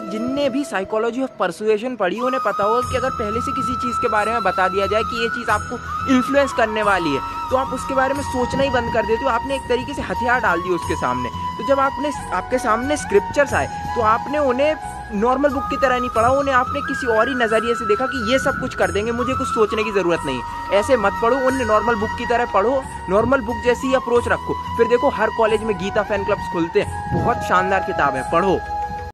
जिनने भी psychology of persuasion पढ़ी उन्हें पता होगा कि अगर पहले से किसी चीज़ के बारे में बता दिया जाए कि ये चीज़ आपको इन्फ्लुएंस करने वाली है तो आप उसके बारे में सोचना ही बंद कर देते हो। आपने एक तरीके से हथियार डाल दिए उसके सामने। तो जब आपके सामने स्क्रिप्चर्स आए तो आपने उन्हें नॉर्मल बुक की तरह नहीं पढ़ा, उन्हें आपने किसी और ही नज़रिए से देखा कि ये सब कुछ कर देंगे, मुझे कुछ सोचने की ज़रूरत नहीं। ऐसे मत पढ़ो, उन्हें नॉर्मल बुक की तरह पढ़ो, नॉर्मल बुक जैसी अप्रोच रखो। फिर देखो हर कॉलेज में गीता फैन क्लब्स खुलते हैं, बहुत शानदार किताब है, पढ़ो।